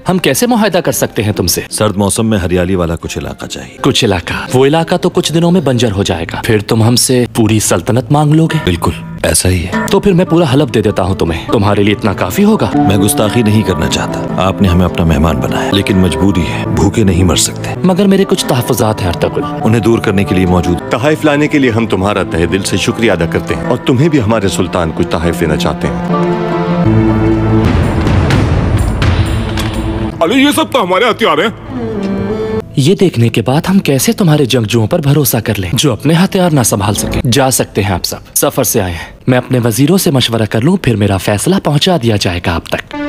हम कैसे मुआहदा कर सकते हैं तुमसे? सर्द मौसम में हरियाली वाला कुछ इलाका चाहिए। कुछ इलाका? वो इलाका तो कुछ दिनों में बंजर हो जाएगा। फिर तुम हमसे पूरी सल्तनत मांग लोगे? बिल्कुल ऐसा ही है। तो फिर मैं पूरा हलफ दे देता हूँ तुम्हें। तुम्हारे लिए इतना काफी होगा? मैं गुस्ताखी नहीं करना चाहता। आपने हमें अपना मेहमान बनाया, लेकिन मजबूरी है, भूखे नहीं मर सकते। मगर मेरे कुछ तहफ़्फ़ुज़ात हैं अर्तुगरुल, उन्हें दूर करने के लिए मौजूद। तहाइफ लाने के लिए हम तुम्हारा तहे दिल से शुक्रिया अदा करते हैं और तुम्हें भी हमारे सुल्तान कुछ तहाइफ देना चाहते हैं। अली ये सब तो हमारे हथियार हैं। ये देखने के बाद हम कैसे तुम्हारे जंगजुओं पर भरोसा कर लें जो अपने हथियार ना संभाल सके। जा सकते हैं आप सब, सफर से आए हैं। मैं अपने वजीरों से मशवरा कर लूं, फिर मेरा फैसला पहुंचा दिया जाएगा आप तक।